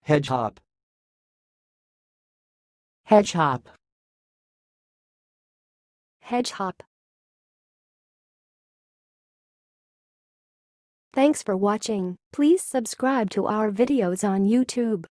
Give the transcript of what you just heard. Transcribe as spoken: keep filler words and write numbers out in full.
hedgehoppe, hedgehoppe, hedgehoppe. Thanks for watching. Please subscribe to our videos on YouTube.